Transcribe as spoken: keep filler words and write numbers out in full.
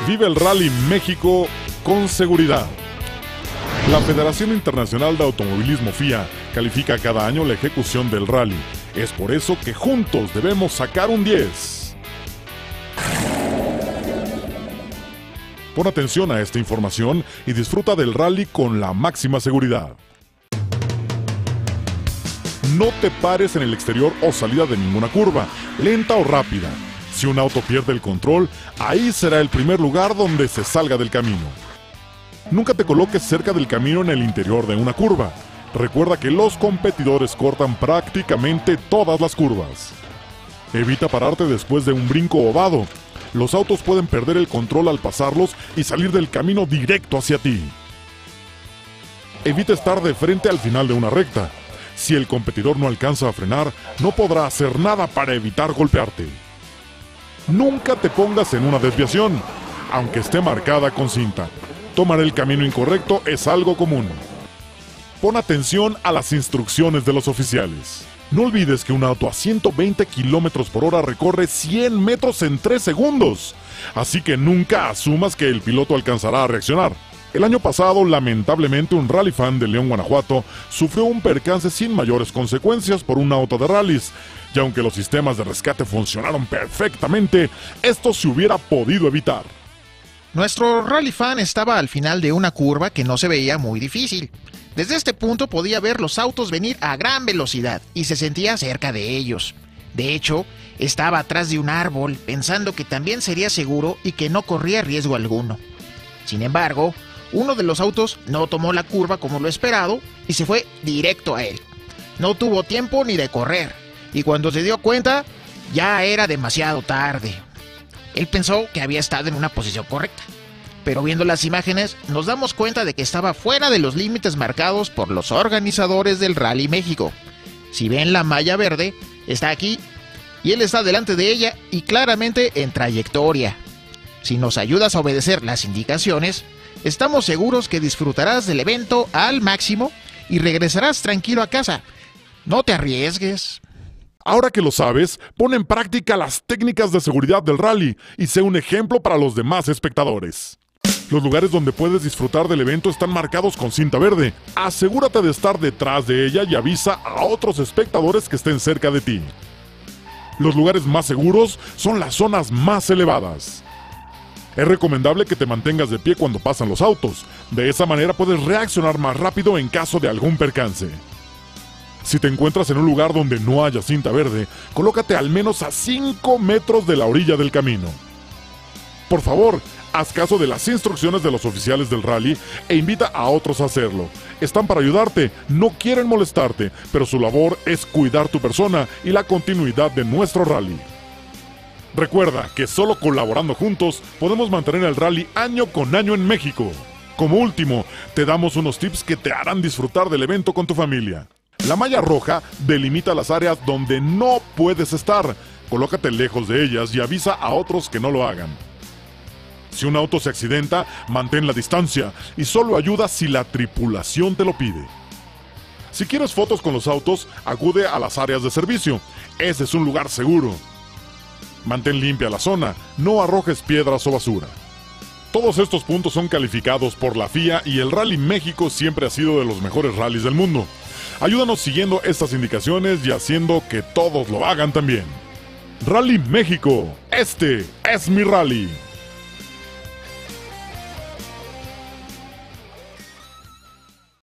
Vive el Rally México con seguridad. La Federación Internacional de Automovilismo F I A califica cada año la ejecución del rally. Es por eso que juntos debemos sacar un diez. Pon atención a esta información y disfruta del rally con la máxima seguridad. No te pares en el exterior o salida de ninguna curva, lenta o rápida. Si un auto pierde el control, ahí será el primer lugar donde se salga del camino. Nunca te coloques cerca del camino en el interior de una curva. Recuerda que los competidores cortan prácticamente todas las curvas. Evita pararte después de un brinco ovado. Los autos pueden perder el control al pasarlos y salir del camino directo hacia ti. Evita estar de frente al final de una recta. Si el competidor no alcanza a frenar, no podrá hacer nada para evitar golpearte. Nunca te pongas en una desviación, aunque esté marcada con cinta. Tomar el camino incorrecto es algo común. Pon atención a las instrucciones de los oficiales. No olvides que un auto a ciento veinte kilómetros por hora recorre cien metros en tres segundos. Así que nunca asumas que el piloto alcanzará a reaccionar. El año pasado, lamentablemente, un rally fan de León, Guanajuato, sufrió un percance sin mayores consecuencias por un auto de rallies. Y aunque los sistemas de rescate funcionaron perfectamente, esto se hubiera podido evitar. Nuestro rally fan estaba al final de una curva que no se veía muy difícil. Desde este punto podía ver los autos venir a gran velocidad y se sentía cerca de ellos. De hecho, estaba atrás de un árbol pensando que también sería seguro y que no corría riesgo alguno. Sin embargo, uno de los autos no tomó la curva como lo esperado y se fue directo a él. No tuvo tiempo ni de correr y cuando se dio cuenta ya era demasiado tarde. Él pensó que había estado en una posición correcta, pero viendo las imágenes nos damos cuenta de que estaba fuera de los límites marcados por los organizadores del Rally México. Si ven la malla verde, está aquí y él está delante de ella y claramente en trayectoria. Si nos ayudas a obedecer las indicaciones, estamos seguros que disfrutarás del evento al máximo y regresarás tranquilo a casa. No te arriesgues. Ahora que lo sabes, pon en práctica las técnicas de seguridad del rally y sé un ejemplo para los demás espectadores. Los lugares donde puedes disfrutar del evento están marcados con cinta verde. Asegúrate de estar detrás de ella y avisa a otros espectadores que estén cerca de ti. Los lugares más seguros son las zonas más elevadas. Es recomendable que te mantengas de pie cuando pasan los autos. De esa manera puedes reaccionar más rápido en caso de algún percance. Si te encuentras en un lugar donde no haya cinta verde, colócate al menos a cinco metros de la orilla del camino. Por favor, haz caso de las instrucciones de los oficiales del rally e invita a otros a hacerlo. Están para ayudarte, no quieren molestarte, pero su labor es cuidar tu persona y la continuidad de nuestro rally. Recuerda que solo colaborando juntos podemos mantener el rally año con año en México. Como último, te damos unos tips que te harán disfrutar del evento con tu familia. La malla roja delimita las áreas donde no puedes estar. Colócate lejos de ellas y avisa a otros que no lo hagan. Si un auto se accidenta, mantén la distancia y solo ayuda si la tripulación te lo pide. Si quieres fotos con los autos, acude a las áreas de servicio. Ese es un lugar seguro. Mantén limpia la zona, no arrojes piedras o basura. Todos estos puntos son calificados por la F I A y el Rally México siempre ha sido de los mejores rallies del mundo. Ayúdanos siguiendo estas indicaciones y haciendo que todos lo hagan también. Rally México, este es mi rally.